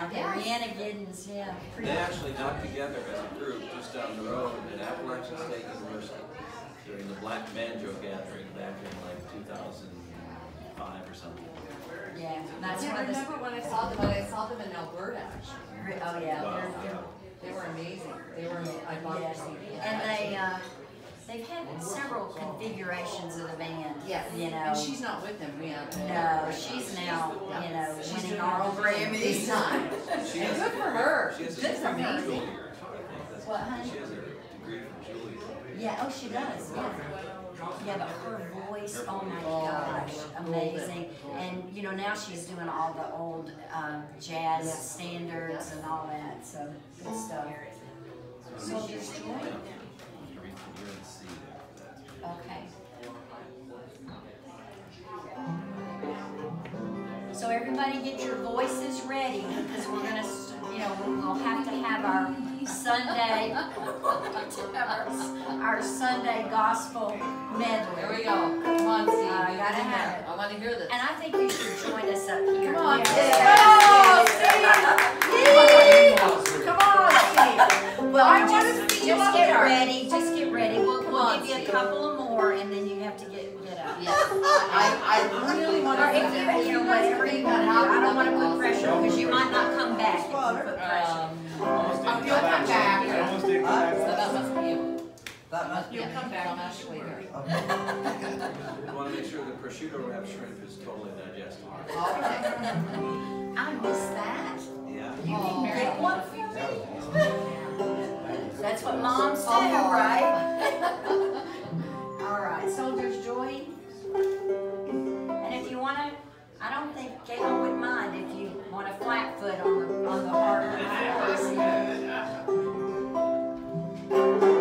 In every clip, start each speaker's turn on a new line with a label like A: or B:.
A: like Brianna Giddens, yeah.
B: They actually got together as a group just down the road at Appalachian State University during the Black Banjo Gathering back in like 2005 or something.
A: Yeah, that's
C: I remember when I saw them, in Alberta actually.
A: Oh yeah,
B: Wow.
C: They were amazing. They were, I bought their CD.
A: And they've had several configurations of the band.
C: Yes.
A: You know.
C: And she's not with them. We have.
A: No, she's now, you know, winning all Grammys.
C: This time. Good for her.
B: She has a
C: Good for
B: degree
C: me.
B: from Juilliard.
A: What, honey?
B: She has a degree from Juilliard.
A: Yeah, oh, she does, yeah. Yeah, but her voice, oh my gosh, amazing. And, you know, now she's doing all the old jazz standards and all that, so good stuff. Soldier's Joy? Okay. So everybody get your voices ready, because we're going to, you know, we'll have to have our Sunday, our Sunday gospel medley.
C: There we go. Come on, Steve.
A: I gotta have it.
C: I want to hear this.
A: And I think you should join us up here.
C: Come on,
A: Steve.
C: Come on, Steve.
A: Well,
C: I want to
A: just
C: see you up
A: get
C: there.
A: ready. Just get ready. We'll
C: on,
A: give you a
C: Steve.
A: couple of more, and then you have to get up.
C: Yes. I really want
A: Or
C: to.
A: if you know, whatever you want to do. I don't want to put pressure because you might not come back if you put pressure.
C: I'll come back.
D: Almost didn't come back.
C: So that must be you.
D: That must be.
C: You'll come back. I'm actually here.
B: We want to make sure the prosciutto wrap shrimp is totally digestible.
C: Okay.
A: I missed that.
B: Yeah.
A: You can get one for me. That's what moms do, right? All right, Soldier's Joy. And if you want to, I don't think Caitlin would mind if you want a flat foot on the hardwood floors.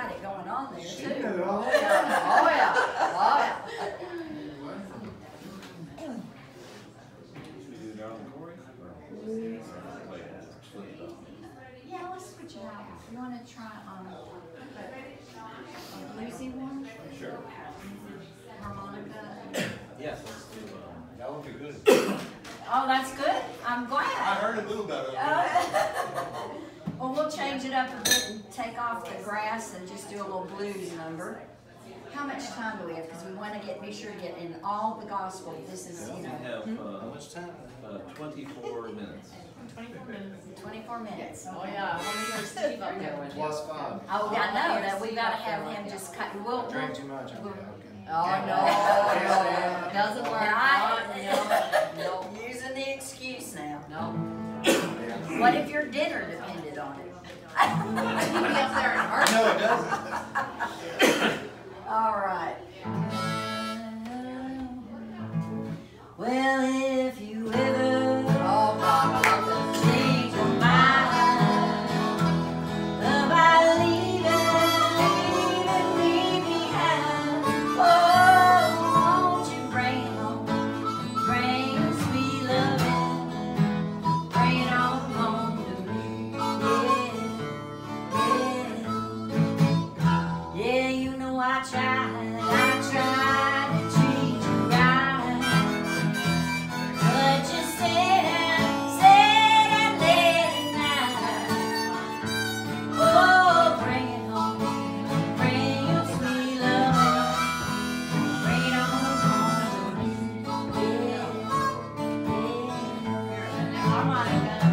A: got it going on there
D: She
A: too.
D: knew all
C: Oh
D: that.
C: yeah, oh yeah, oh yeah.
A: Yeah, let's switch it out. You want to try a bluesy one?
B: Sure.
A: Harmonica.
B: Yes, let's do,
D: That would be good.
A: Oh, that's good. I'm
D: I
A: glad.
D: heard a little about it.
A: Well, we'll change it up a bit and take off the grass and just do a little blues number. How much time do we have? Because we want to be sure to get in all the gospel. This is,
B: we
A: you know,
B: have,
D: How much time?
B: 24 minutes.
A: 24 minutes.
C: Oh
A: Okay.
C: yeah, let me hear Steve up there with you.
D: +5.
A: Oh, I know that we gotta have him just cut. We'll,
D: Drink too much.
A: we'll,
C: Oh no, doesn't work. No,
A: using the excuse now.
C: no.
A: What if your dinner depended on it?
C: He'd be up there in a heartbeat.
D: No, it doesn't.
A: All right. Well, if you ever
C: Oh God, I love this.
A: change your mind about leaving me behind, oh, won't you bring it home, bring your sweet loving, bring it on home to me, yeah, yeah, yeah, you know I tried to treat you right, but you said and late at night. Oh, bring it home, bring your sweet love, bring it on home to me. Yeah, yeah. Harmonica.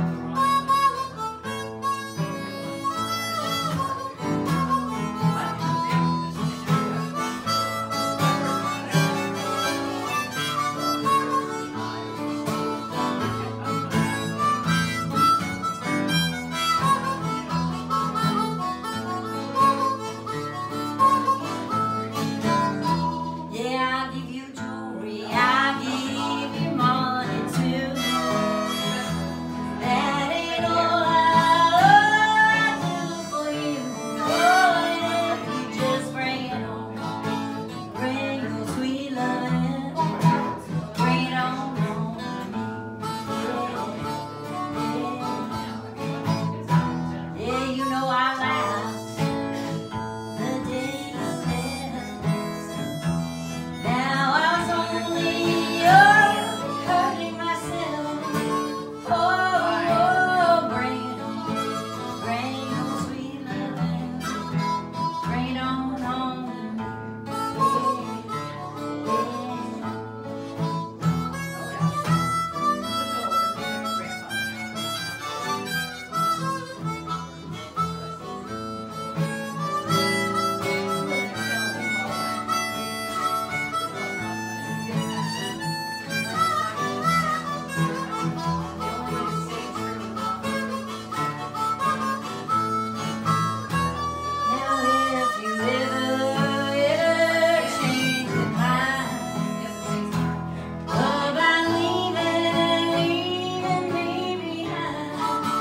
A: Yeah, I give you jewelry, I give you money too. That ain't all I do for you. Oh, if you just bring it on, bring your sweet loving, bring it on home to me. Yeah, you know I laughed the days past. Now I was only hurting myself. Oh, bring it on, bring your sweet loving, bring it on home to me. Now if you ever change your mind about leaving me behind,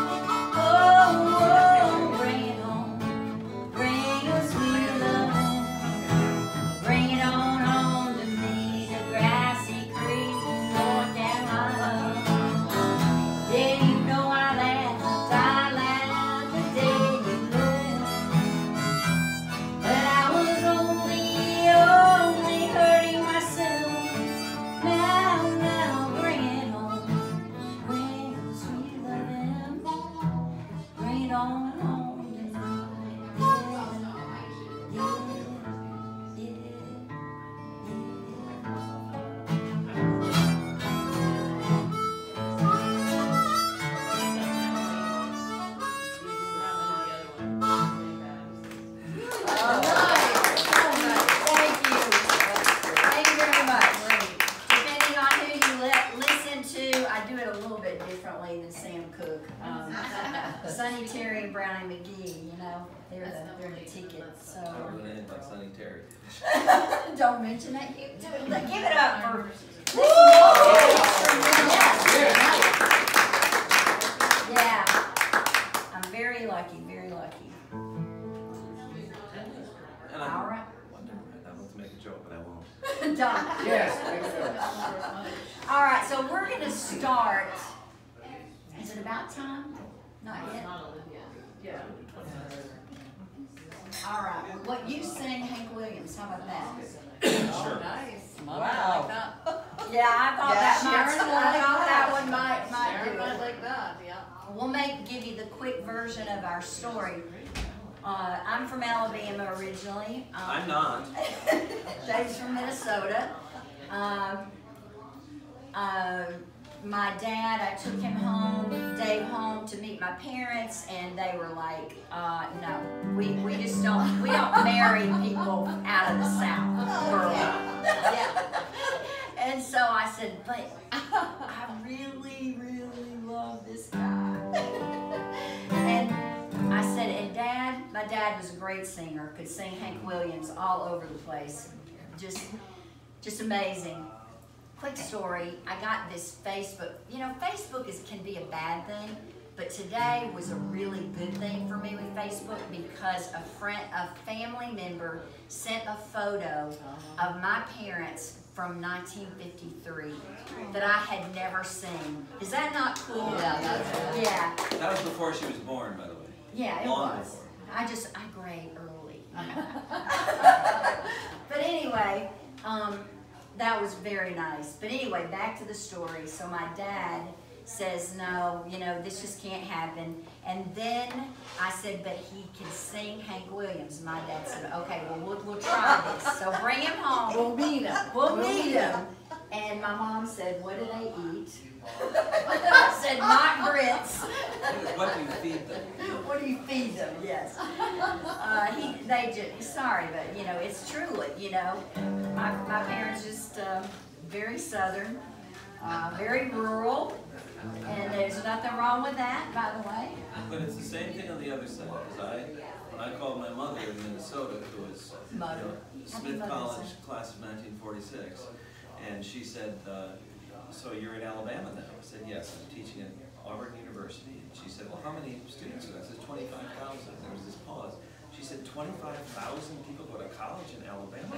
A: oh, bring it home, bring your sweet loving, bring it on home to me, to Grassy Creek, North Carolina. Yeah, you know I laughed the day you left, but I was only hurting myself. Now, bring it home, bring your sweet loving, bring it on home to me. Yeah, yeah, Thank you. Thank you very much. Depending on who you listen to, I do it a little bit differently than Sam Cooke. Sonny Terry and Brownie McGee, you know, they're the tickets. So
B: I'm gonna end like Sonny Terry.
A: don't mention that. You do it. Give it up for. Yeah. I'm very lucky, very lucky. Done.
E: Yes, I know.
A: All right, so we're going to start. Is it about time? Not yet.
C: Yeah.
A: All right. What you sing, Hank Williams? How about that?
C: Oh, nice. Mama,
E: Wow.
C: like that.
A: Yeah, I thought that might.
C: Sharon will
A: I
C: like
A: thought that
C: that.
A: one might
C: Sharon
A: do
C: might
A: it.
C: like that, yeah.
A: We'll give you the quick version of our story. I'm from Alabama originally.
B: I'm not.
A: Dave's from Minnesota. My dad, I took him home, Dave home to meet my parents, and they were like, no, we just don't, we don't marry people out of the South. Or, yeah. And so I said, but I really, really love this guy. And I said, and Dad, my dad was a great singer, could sing Hank Williams all over the place. Just amazing. Quick story, I got this Facebook. You know, Facebook can be a bad thing, but today was a really good thing for me with Facebook because a family member sent a photo of my parents from 1953 that I had never seen. Is that not cool?
C: Yeah, that's good.
A: Yeah.
B: That was before she was born, by the way.
A: Yeah, it
B: Long
A: was.
B: before.
A: I grade early. But anyway, that was very nice. But anyway, back to the story. So my dad says, no, you know, this just can't happen. And then I said, but he can sing Hank Williams. My dad said, okay, well, we'll try this. So bring him home.
C: We'll meet him.
A: We'll meet him. And my mom said, what do they eat? I said, not grits.
B: What do you feed them?
A: What do you feed them? Yes. Sorry, but you know, it's true. You know, my parents just very southern, very rural, and there's nothing wrong with that, by the way.
B: But it's the same thing on the other side. Because when I called my mother in Minnesota, who was Smith College, class of 1946, and she said, so you're in Alabama now? I said, yes, I'm teaching at Auburn University. And she said, well, how many students are there? I said, 25,000. There was this pause. She said, 25,000 people go to college in Alabama?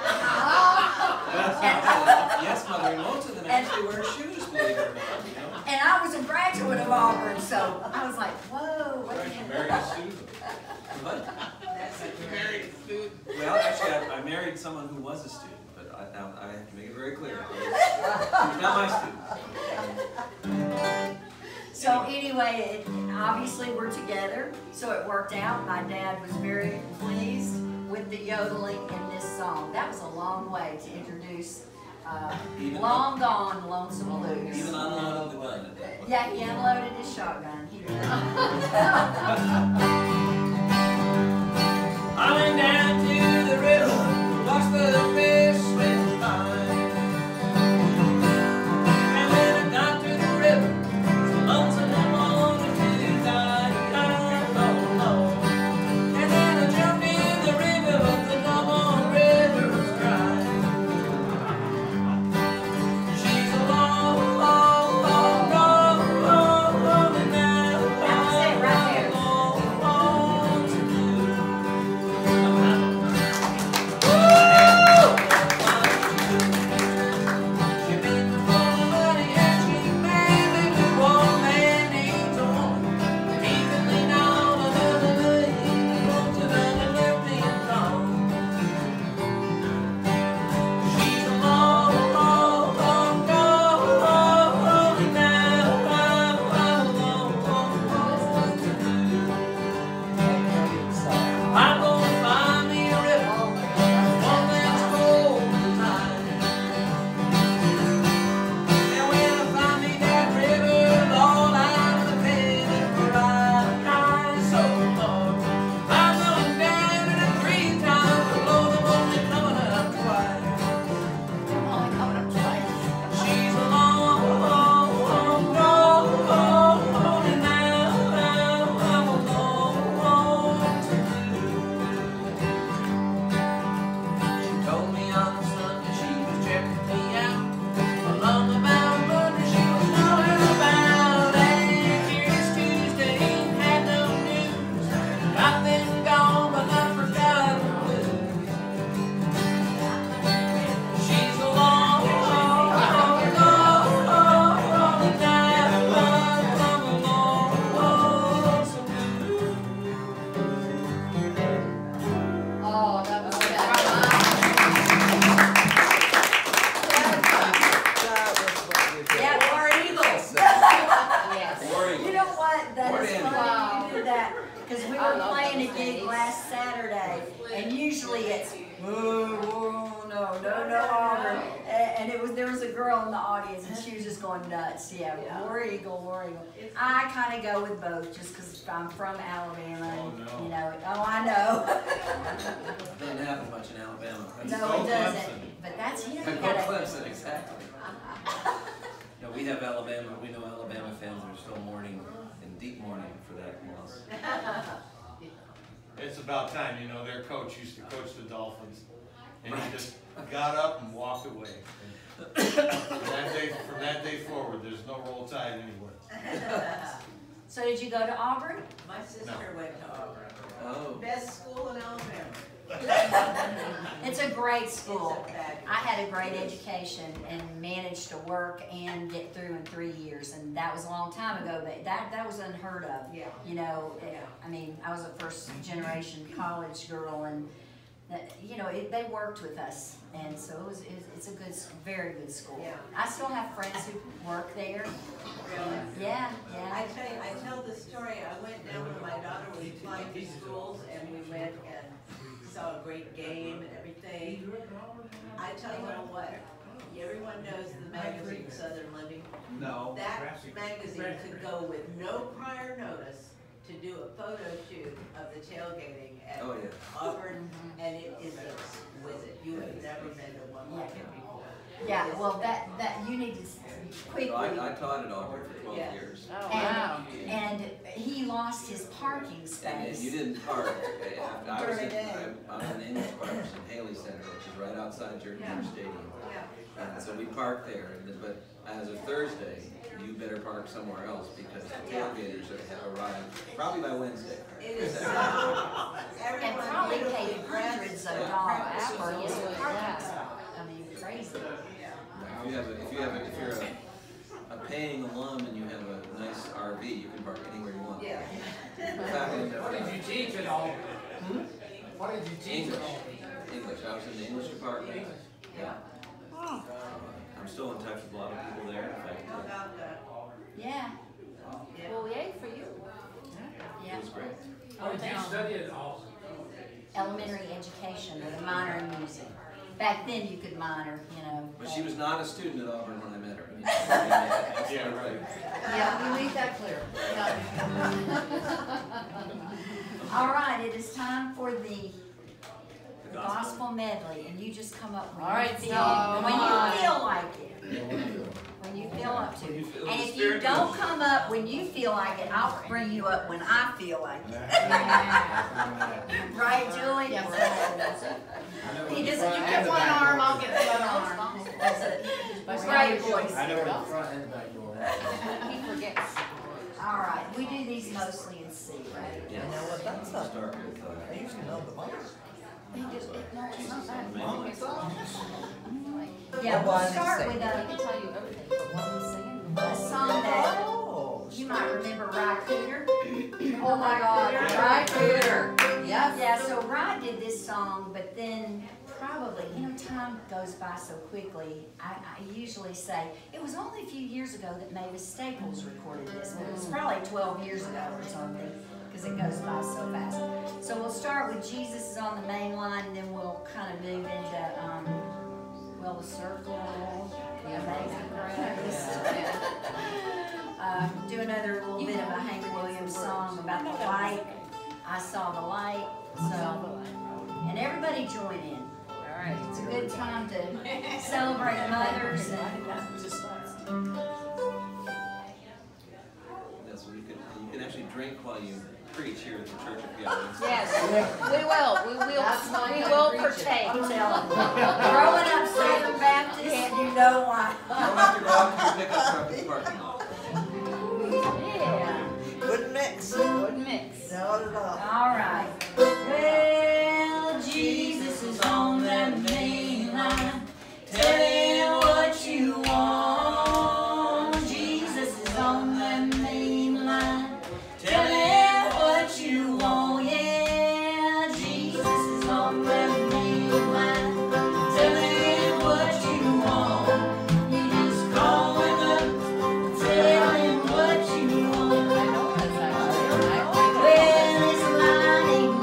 B: Yes, mother, and most of them actually wear shoes, believe it or not, you know?
A: And I was a graduate of Auburn, so I was like, whoa, what the
D: She
A: heck?
D: married a student.
B: But,
D: She married a student.
B: well, actually, I married someone who was a student, but now I have to make it very clear. She's not my student.
A: So anyway, obviously we're together, so it worked out. My dad was very pleased with the yodeling in this song. That was a long way to introduce Long Gone, Lonesome Blues.
B: Even unloaded the gun at that point.
A: Yeah, he unloaded his shotgun. He did.
B: I went down to the river, watched the fish swim by. And when I got to the river, so lonesome I wanted to die. Oh. And then I jumped in the river, but the doggone river was dry. She's a long, long, long, long, long, long, and now
A: That was it right there.
B: long, long,
A: and usually it's no Auburn, and there was a girl in the audience, and she was just going nuts. Yeah, War Eagle, War Eagle. I kind of go with both, just because I'm from Alabama, and, you know. Oh, I know.
B: Doesn't happen much in Alabama.
A: No, it doesn't. But that's you know.
B: Go Clemson, exactly. No, we have Alabama. We know Alabama fans are still mourning, in deep mourning for that loss.
F: It's about time, you know, their coach used to coach the Dolphins, and he just got up and walked away. And from that day forward, there's no roll tide anywhere.
A: So did you go to Auburn?
D: My sister went to Auburn.
B: Oh.
D: Best school in Alabama.
A: It's a great school.
D: It's a fabulous
A: I had a great education and managed to work and get through in 3 years, and that was a long time ago. But that was unheard of.
D: Yeah.
A: You know,
D: Yeah.
A: I mean, I was a first generation college girl, and you know, they worked with us, and so it's a good, very good school.
D: Yeah.
A: I still have friends who work there.
D: Really?
A: Yeah,
D: I
A: yeah.
D: tell the story. I went down when my daughter was applying to schools, and we went and saw a great game and everything. I tell you what, everyone knows the magazine Southern Living.
G: No.
D: That magazine could go with no prior notice to do a photo shoot of the tailgating at
B: Oh, yeah.
D: Auburn, and it is exquisite. You have never been to one like it before.
A: Yeah, well, that you need to quickly.
B: So I taught at Auburn for 12
D: Yes.
B: years.
E: Oh, wow.
A: And he lost his parking
B: And
A: space.
B: you didn't park. I was
A: During the day.
B: in English class in Haley Center, which is right outside your stadium.
D: Yeah.
B: And so we parked there, but as of Thursday, you better park somewhere else because the tailgaters have arrived probably by Wednesday.
D: It is
A: And probably paid hundreds of dollars for his
E: Absolutely.
A: parking spot. I mean, crazy.
B: If you're a paying alum and you have a nice RV, you can park anywhere you want.
D: Yeah.
B: In fact,
H: What did you teach at all? What did you teach at all?
B: English. I was in the English department. Yeah.
A: Oh,
B: I'm still in touch with a lot of people there. In fact,
A: yeah,
E: Well, yay for you.
A: yeah.
B: it was great.
H: What did you study at all?
A: Elementary education with a minor in music. Back then you could minor, you know.
B: But she was not a student at Auburn when I met her.
F: Yeah, right.
C: Yeah, we made that clear.
A: All right, it is time for the gospel medley, and you just come up when
E: All right,
A: you feel,
E: so
A: when
E: come
A: you feel like it. When you feel up to.
B: When you feel
A: And
B: the
A: if you
B: Spirit
A: don't
B: moves.
A: come up when you feel like it, I'll bring you up when I feel like it. Right, Julie?
E: He just, you get one arm, I'll get the other arm.
A: Great voice.
G: I know where the front and the back door are.
E: He forgets.
A: All right, we do these mostly in C, right?
B: Yes.
I: You know what, that's not,
B: Start with,
I: I used to know the most.
A: No, it's not that.
B: Mama.
A: Yeah, we'll
I: What was it
A: start
I: say?
A: with
E: I can tell you everything, but what was singing?
A: a song that
I: Oh,
A: you might remember, Rye Cooter.
C: Oh my God, right here. Yep.
A: Yeah, so Rye did this song, but then probably, you know, time goes by so quickly. I usually say, it was only a few years ago that Mavis Staples recorded this, but it was probably 12 years ago or something, because it goes by so fast. So we'll start with Jesus is on the main line, and then we'll kind of move into, well, the circle, the amazing grace. Do another little bit of a Hank Williams song about the light. I saw the light. So, and everybody join in.
E: All right.
A: It's a good time to celebrate mothers and
B: That's what you can actually drink while you preach here at the Church of God.
E: Yes, we will partake.
A: I'm telling you. Growing up Southern Baptist, you know why.
B: You don't have to go out to the pickup truck in the parking lot.
E: Yeah,
I: good mix.
E: good mix.
I: Not at all.
A: All right. Well, Jesus is on that main line. Tell him what you want. Jesus is on that main line. Tell him what you want. Yeah, Jesus is on that main line. Tell him what you want. You just call him up. Tell him what you want.
E: I know that's actually.
A: Well, this line ain't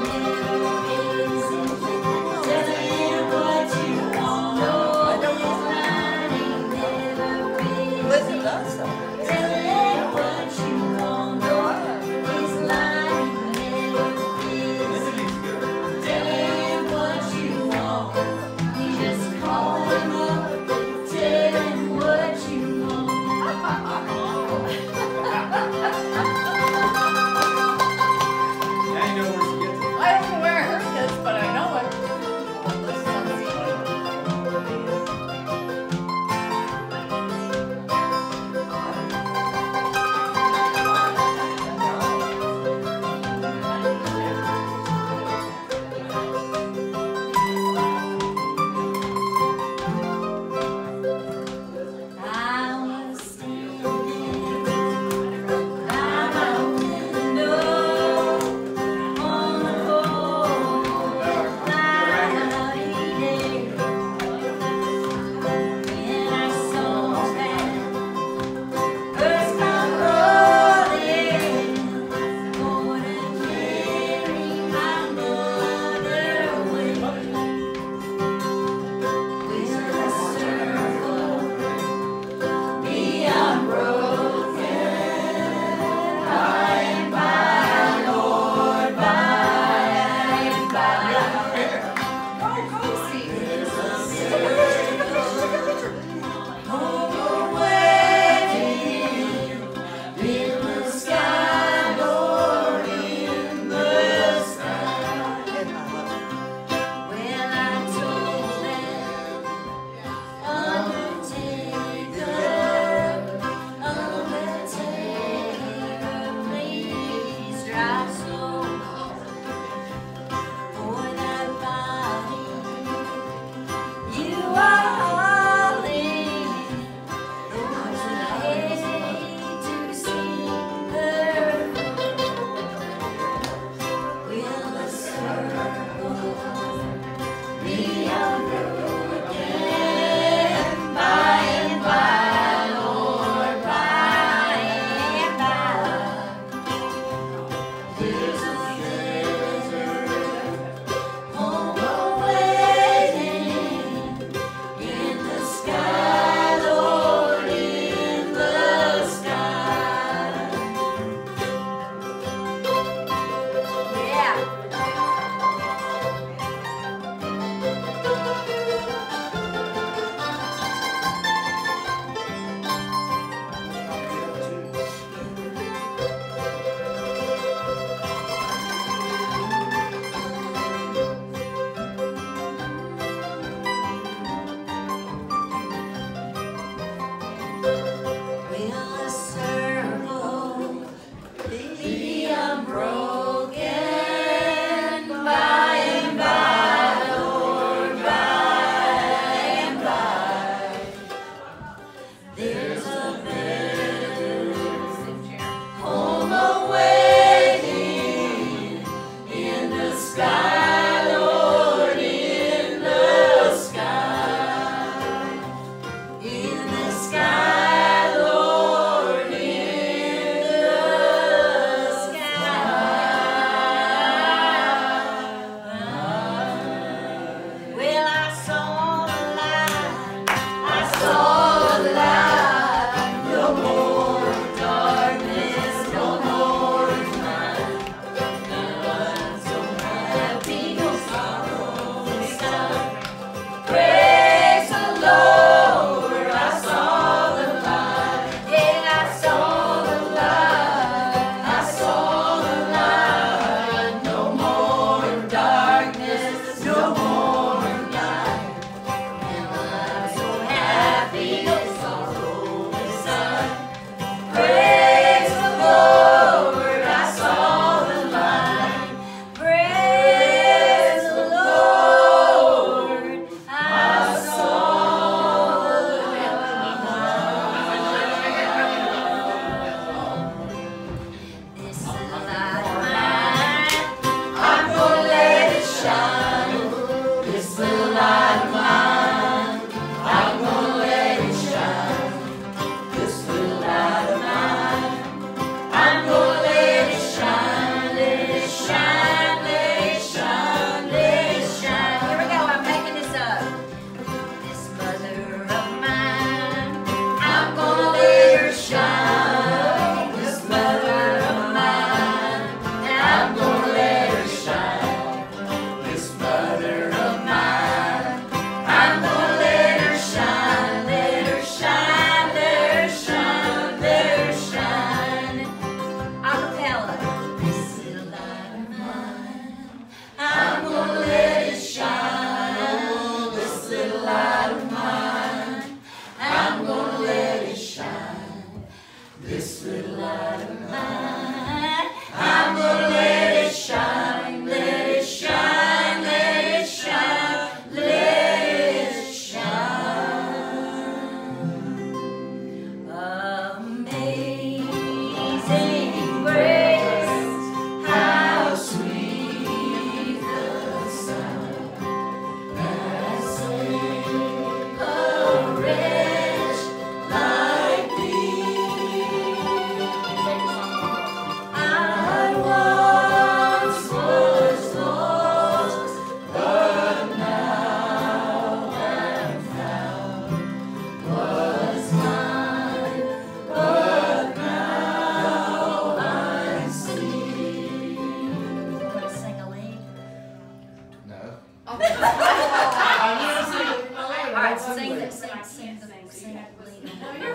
A: Sing the lead.
E: No, you're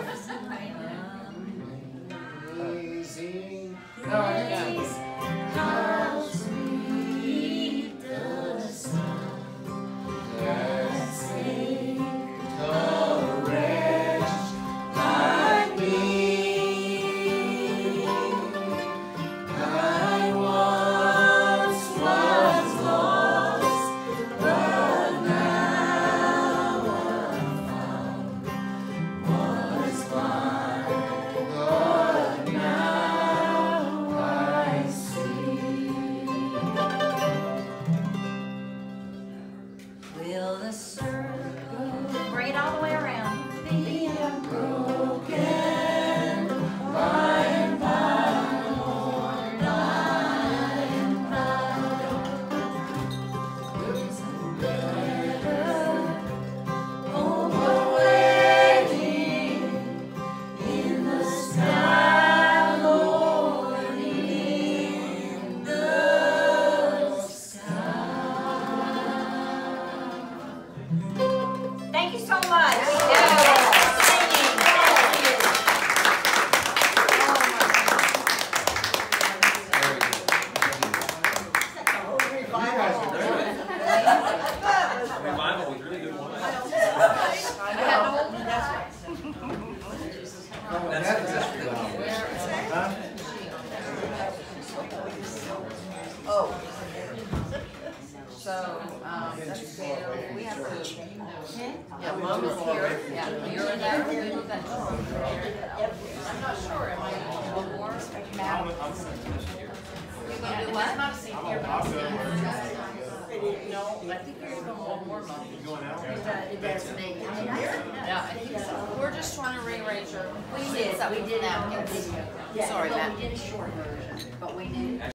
G: Amazing.
A: Praise how sweet the sound that saved a wretch like me. I once was lost, but now I'm found. Was blind, but now I see. Will the circle, bring it all the way around, be unbroken by and by, Lord, by and by? There's a better hope awaiting in the sky, Lord, in the sky. Thank you so much.
B: Revival was really good wine. That's exactly what
I: Oh.
C: So, we have to, yeah, Mom is here, yeah, you're in there, we do that. I'm not sure, am I one more? You're gonna do what? No, I think you're gonna one more, Mom.
A: That's me.
C: Yeah, I think so. We're just trying to rearrange our.
A: We did
C: napkins.
A: Yeah,
C: Sorry,
A: well,
C: Matt.
A: we did a short version, but we did.